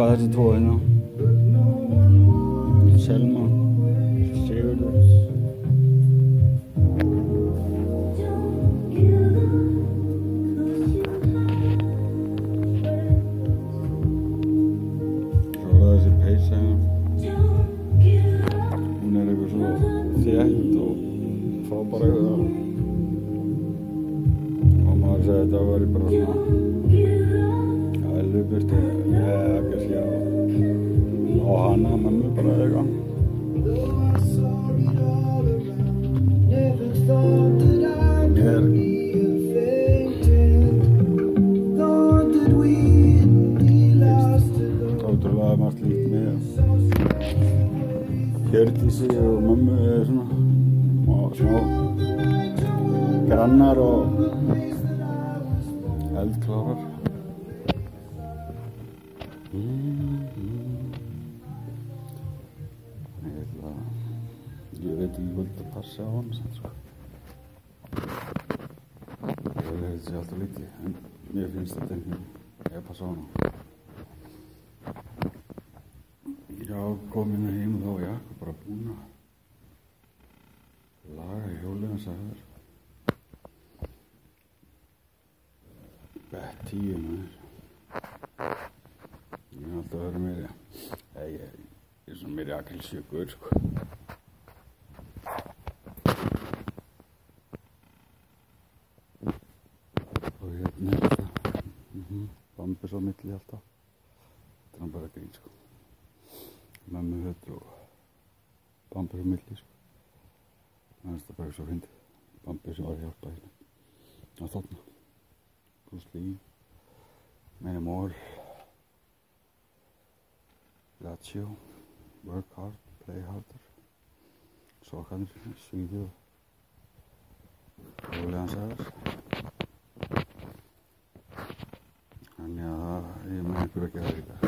þessi tvo hérna. Selma, Sigurður. Svo var það þessi peysa hérna. Hún eitthvað svo þétt og frábær eitthvað. Og maður sagði að þetta væri bara svona elvubyrti eða kannski á hana mömmu bara eitthvað. Mér ótrúlega margt líkt með Hjördísi og mömmu eða svona smá grannar og eldklárar. Ég veit ekki hvort að passa á hann samt sko. Ég held þessi alltaf lítið, en mér finnst þetta einhvern veginn að passa á hann. Já, komin heim og þá var Jakob bara búinn að laga hjólið hans að þér. Betty maður. Ég hef alltaf verið meiri, ég er svona meiri akilsjökur sko. Og hérna er þetta, Bambus á milli alltaf. Þetta er hann bara grín sko. Mömmu þetta og Bambus á milli sko. Það er bara svo fyndið. Bambus sem var að hjálpa hérna að þarna. Bruce Lee, many more. Lazio, work hard, play harder. Sokkanir, Svíþjóð, rólegan sagðar. Þannig að ég með einhverju að gera líka.